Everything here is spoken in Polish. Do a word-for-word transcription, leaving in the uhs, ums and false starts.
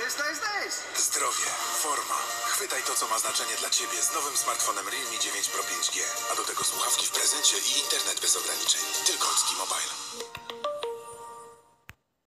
nice, nice, nice. Zdrowie, forma. Chwytaj to, co ma znaczenie dla Ciebie z nowym smartfonem Realme dziewięć Pro pięć G. A do tego słuchawki w prezencie i internet bez ograniczeń. Tylko od T-Mobile.